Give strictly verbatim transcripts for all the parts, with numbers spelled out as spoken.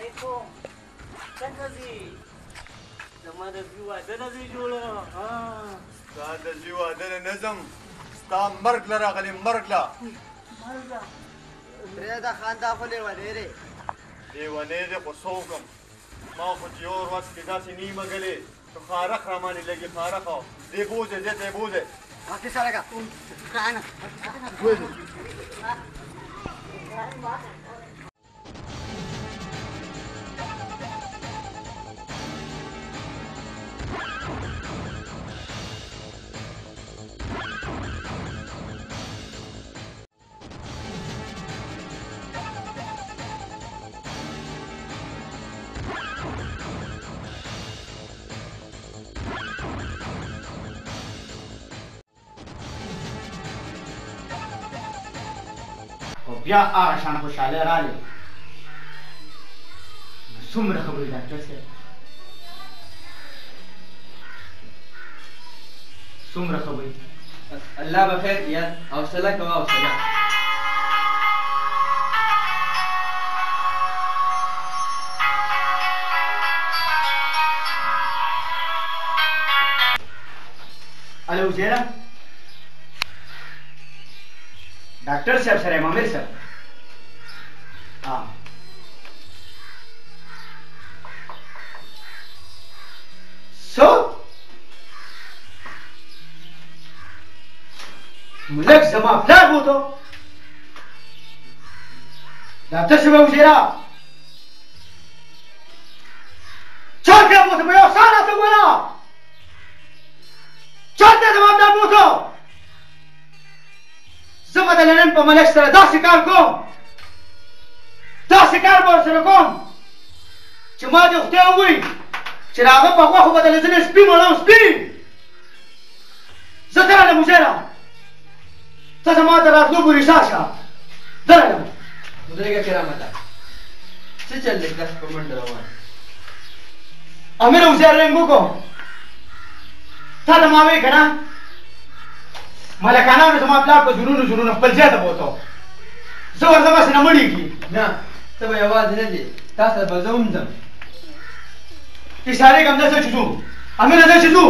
علیکم څنګه ځي زما د زوی واده نه دی جوړه ستا د زوی واده نه نه ځم ستا مرګ له راغلی مرګ له مرګه پرېږده خندا خو لیونی دی لیونی دی خو څه وکړم ما خو چې یو ورځ کې داسې نیمه ګلې نو خارق را باندې لګي خارق او دی بوځې دی دی بوځې واقع سړکه بیا هغه شان خوشحالي راغلې څومره خبرې ډاکټر صاحب څومره خبرې الله به خیر کړي حوصله کوه حوصله الو زیره ډاکټر صاحب سره یم امیر صاحب ها څه ملک زما پلار بوته ډاکټر صاحب وزیره چا پلار بوته په یو سال راته ووایه چاته زما پلار بوته زه به د لندن په ملک سره داسې کار کوم داسې کار به ورسره کوم چې ما دې خدای ووایي چې د هغه په غوښو به د لزنې سپي مړم سپي زه درغلم وزیره ته زما د راتلو پورې سا شه درغلم ودرېږه کرامته څه چل دی کس په منډه روان امیر وزیر رنګ وکړو تا ته ما وایي که نه ملکانانو زما پلار په زړونو زړونو خپل ځای ته بوته زه ورته بس نه مړېږي نه ته به یوازې نه دی تا سره به زه هم ځم اشارې کوم داسې چې ځو امینه داسې ځو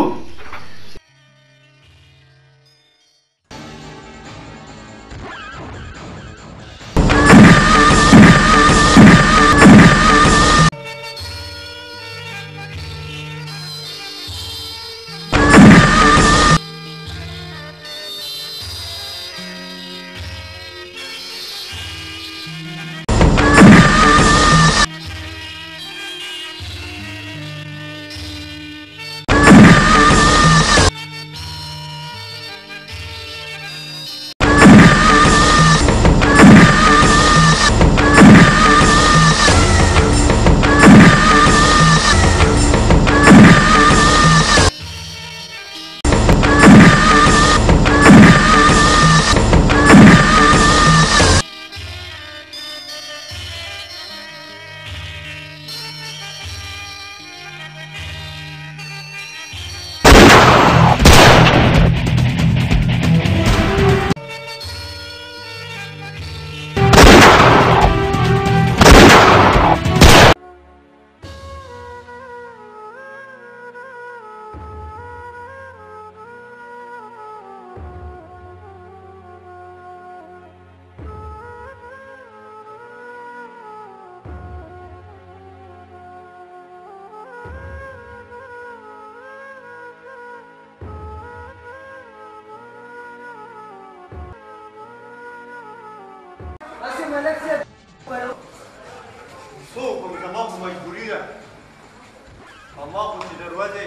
څه وکړم زما خو مجبوري ده هماغه خو چې د ورځې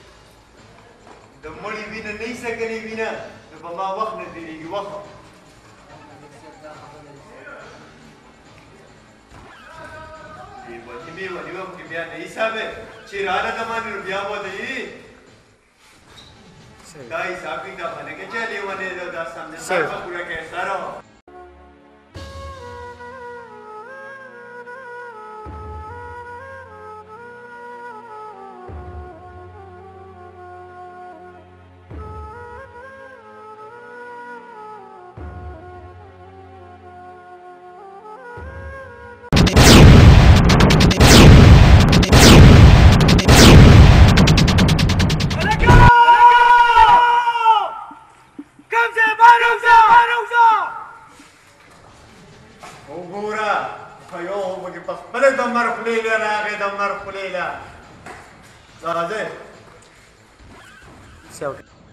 د مړي وینه نه ایسه کړې وینه نو په ما وخت نه تېرېږي وخت بې وطي بې ونې وم چې بیا نه حسابې چې راله د باندې نو بیا به دی دا حساب کتاب باندې کې چې لیونی ده دا سمجه سر به پوره کوې سره you خیو مګي په خپل د مر خلیله راغې د مر خلیله راځه سیاو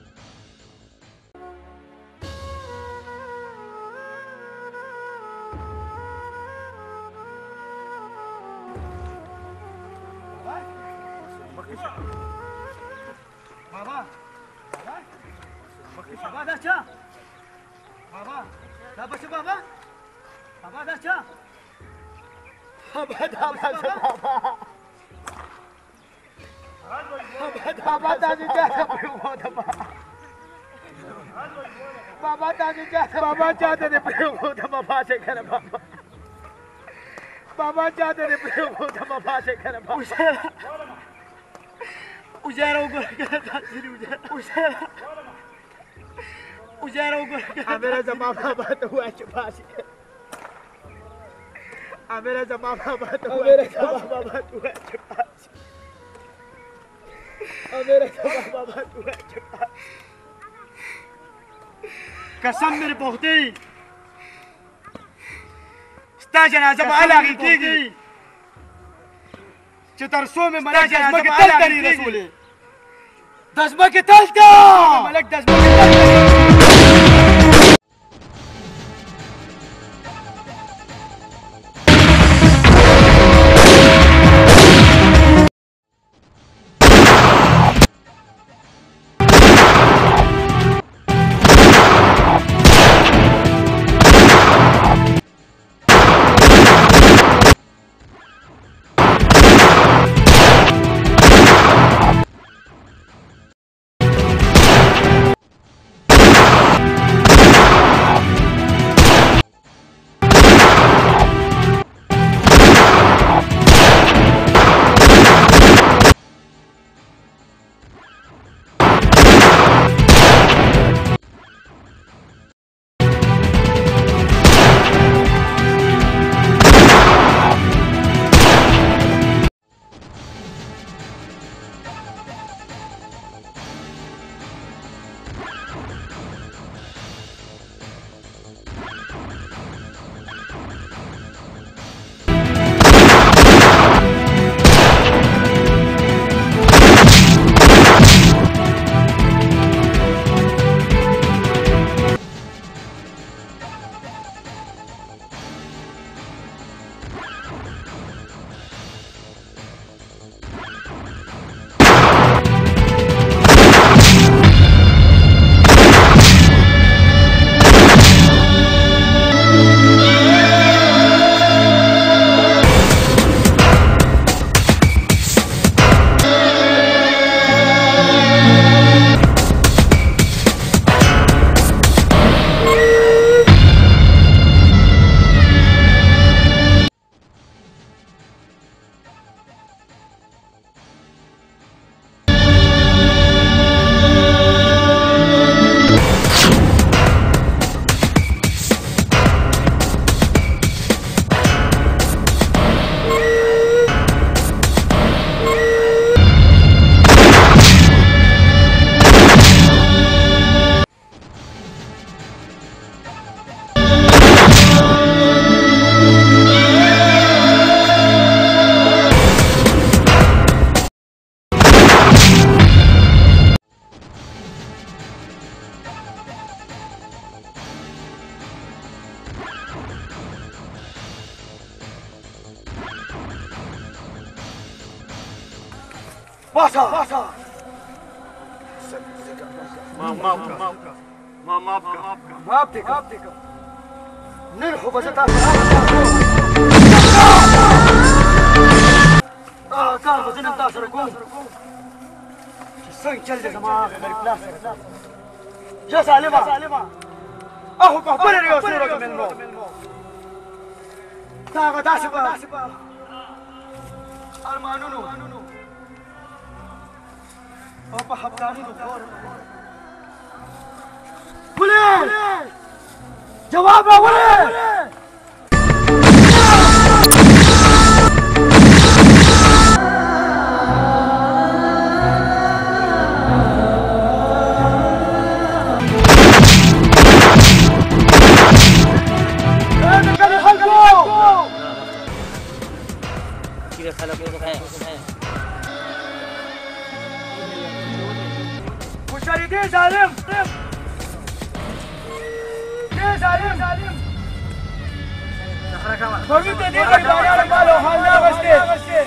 بابا بابا دا چا بابا دا بچ بابا بابا دا چا بابا دا بچ بابا بابا دا چا بابا دا چا بابا چاته دې پرېږو د بابا څخه کنه بابا بابا چاته دې پرېږو د بابا څخه کنه بابا Ujara ugora kara tasiri ujara ujara ujara ugora kara amera jama baba to hua chupasi amera jama baba to amera jama baba to hua chupasi amera jama baba to hua chupasi कसम मेरे बहुते स्टा जनाजा बाला की चतरसो में मलक दसमा के तल तरी रसूले दसमा के तल ता मलक दसमा के तल Basa! Basa! ما माफ का ما माफ का माफ देखो माफ देखो नहीं हो बचता आ का बचना तासर को सही चल दे जमा मेरी क्लास या सालेमा अहो को पर रे ओसरो को मेनो तागा दासबा अरमानो नो apa habdani tu kor boleh jawab lah boleh چې خلک وخه مشاهدي ظالم دې ظالم ظالم فوجي ته دې باندې مالو حال نه غشته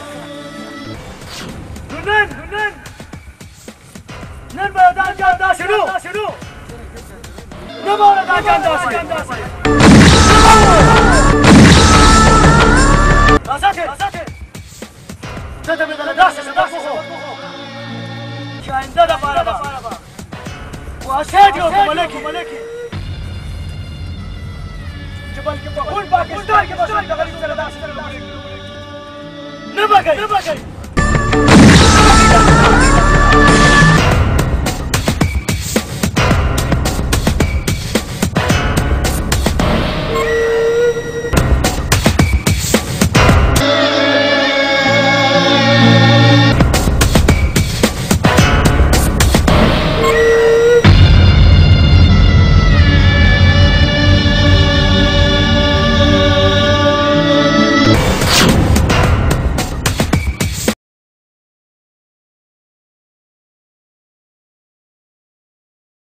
نن نن نن به دا جان دا شروع شروع نه به دا جان دا شروع اساته اساته ته به دا داسه داسه چې آینده د پاره ده واساجي او ملکی ملکی چې بلکې په ټول پاکستان کې به څنګه غریب سره داسې نه بګي نه بګي